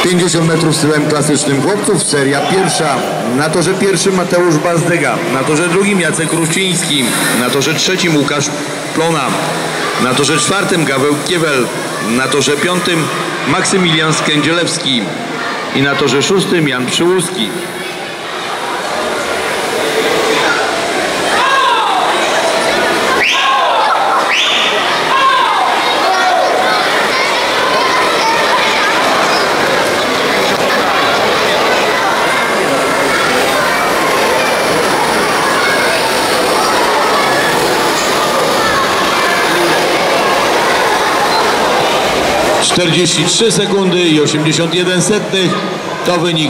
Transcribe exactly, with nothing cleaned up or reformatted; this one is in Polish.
pięćdziesiąt metrów stylem klasycznym chłopców, seria pierwsza. Na torze pierwszym Mateusz Bazdega, na torze drugim Jacek Ruściński, na torze trzecim Łukasz Plona, na torze czwartym Gaweł Kiewel, na torze piątym Maksymilian Skędzielewski i na torze szóstym Jan Przyłuski. czterdzieści trzy sekundy i osiemdziesiąt jeden setnych to wynik.